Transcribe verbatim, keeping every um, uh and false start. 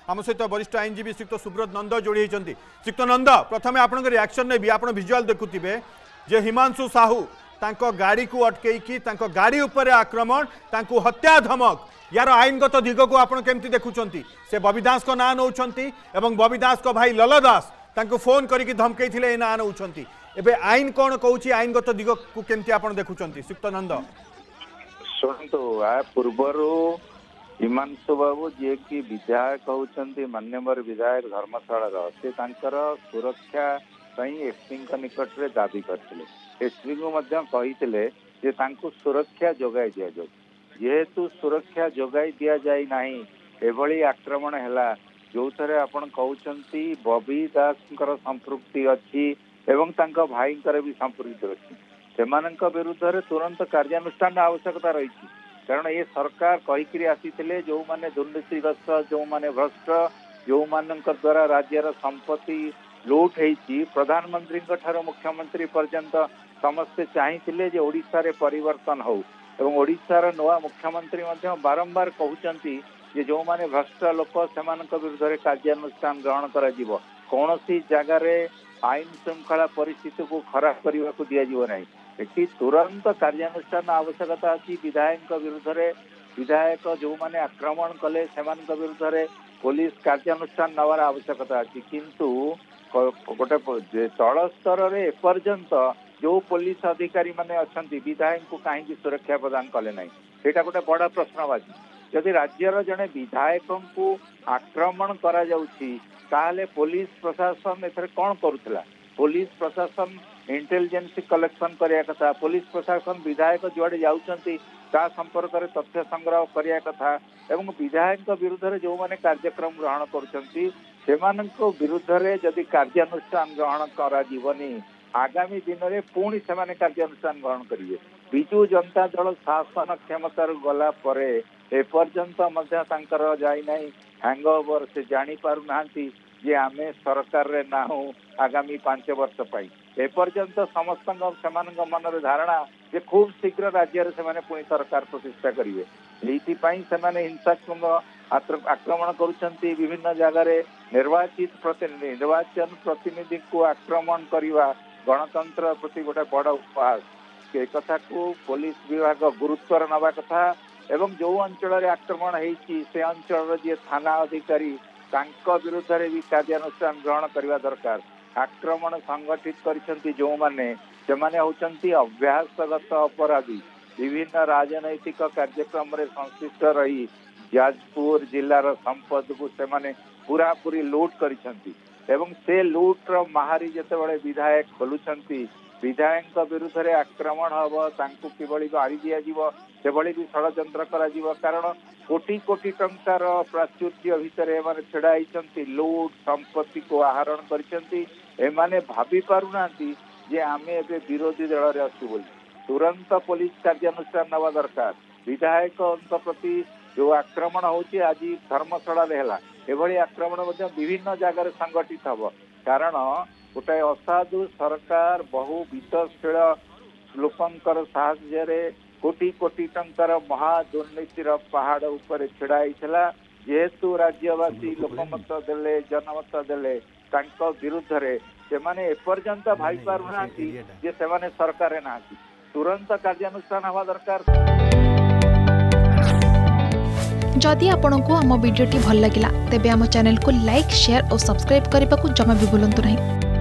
आम सहित वरिष्ठ आईनजीवी श्रीयुक्त सुब्रत नंद जोड़ी होती। श्रीयुक्त नंद प्रथम आपण रिएक्शन ने भी आप विजुआल देखुवे जे हिमांशु साहू तांको गाड़ी को अटकई गाड़ी उपर आक्रमण तांको हत्या धमक यार आईनगत दिग को आप केमती देखुंट से बबी दास को ना नौ बबी दास को भाई लल दास तांको फोन करके धमकई ना नौ एबे आईन कौन कहूँ आईनगत दिग को केमती आप देखुंट श्रीयुक्त नंद शुणु आ पूर्वर हिमांशु बाबू जी की विधायक होती मान्यवर विधायक धर्मशाला से सुरक्षा एसपी निकट में दाबी करते एसपी को कही सुरक्षा जोगाई दि जाऊ जेहेतु सुरक्षा जोगाई दि जाए ना एभली आक्रमण है जो थे आपण कहते बबी दास संपृक्ति अच्छी एवं भाई भी संपृक्ति अच्छी से विरुद्ध में तुरंत कार्यानुष्ठान आवश्यकता रही कारण ये सरकार कहीकि आसी जो माने दुर्नीतिग्रस्त जो माने भ्रष्ट जो मान द्वारा राज्यर संपत्ति लुट होती प्रधानमंत्री मुख्यमंत्री पर्यंत समस्ते चाहिए ओडिशा रे परिवर्तन हो एवं ओडिशार नवा मुख्यमंत्री बारंबार कहते जो माने भ्रष्ट लोक से विरुद्ध में कार्यानुष्ठान ग्रहण कर कौन सी जगार आईन श्रृंखला परिस्थिति को खराब करने को दि जाए ये तुरंत कार्यानुष्ठान आवश्यकता अच्छी विधायक विरुद्ध में विधायक जो माने आक्रमण कले से विरुद्ध में पुलिस कार्यानुष्ठान नवार आवश्यकता अच्छी किंतु गोटे तल स्तर में एपर्यंत जो पुलिस अधिकारी माने अच्छा विधायक को कहीं सुरक्षा प्रदान कले ना सेटा गोटे बड़ा प्रश्नवाची जदि राज्यर जड़े विधायक को आक्रमण करा जाउछि ताहले पुलिस प्रशासन एथरे कौन करुला पुलिस प्रशासन इंटेलिजेंस कलेक्शन करिया कथा पुलिस प्रशासन विधायक जुआड़े जाउछंती ता संपर्क में तथ्य संग्रह करिया कथा एवं विधायक विरुद्ध में जो माने कार्यक्रम ग्रहण करुछंती सेमानक विरुद्ध में जदि कार्यानुष्ठान ग्रहण करा जीवनी आगामी दिन में पुणी से कार्यानुष्ठान ग्रहण करेंगे विजु जनता दल शासन क्षमतार गला परे एपर्यंत जाना हैंगओवर से जानी पारु नांती जे आमे सरकार रे ना हो आगामी पांच वर्ष पाई एपर्यंत समस्त मन धारणा जे खूब शीघ्र राज्य से पुणी सरकार प्रतिष्ठा करेंगे ये हिंसात्मक आक्रमण करुछंती विभिन्न जगार निर्वाचित प्रतिनिधि निर्वाचन प्रतिनिधि को आक्रमण करवा गणतंत्र प्रति गोटे बड़ उपहास एक कथा को पुलिस विभाग गुरुत्वर नवा कथा एवं जो अंचल आक्रमण होती से अंचल जी थाना अधिकारी विरुद्ध में भी कार्यानुष्ठान ग्रहण करने दरकार आक्रमण संगठित करछंती जो माने से माने होचंती अभ्यासगत अपराधी विभिन्न राजनैतिक कार्यक्रम रे संश्लिष्ट रही जाजपुर जिलार संपद को से माने पूरा पूरी लूट करिछंती एवं से लूट्र महारी जितेबाला विधायक खोलुंट विधायक विरुद्ध में आक्रमण हम किभली गाड़ी दिज्व से भी षड्यंत्र कारण कोटी कोटी टंकार प्राचुर्य भितर छेड़ा होती लूट संपत्ति को आहरण करने भावी पारुना जे आम ए विरोधी दल में अच्छु बोली तुरंत पुलिस कार्यानुष्ठान नवा दरकार विधायक प्रति जो आक्रमण होची आज धर्मशाला है एभली आक्रमण विभिन्न जगार संगठित हम कारण गोटे असाधु सरकार बहु वित्तशील लोकंकर साहाय्य कोटी कोटी टंकार महादुर्नीतिर पहाड़ उपर छिड़ा होता जेहेतु राज्यवासी लोकमत देले जनमत देले विरुद्ध में से एपर्यंत भाई पारुना जे से सरकार ना तुरंत कार्यानुष्ठान हवा दरकार। जदि आपंक आम भिडी भल लगा तेब आम चैनल को लाइक शेयर और सब्सक्राइब करने को जमा भी भूलु नहीं।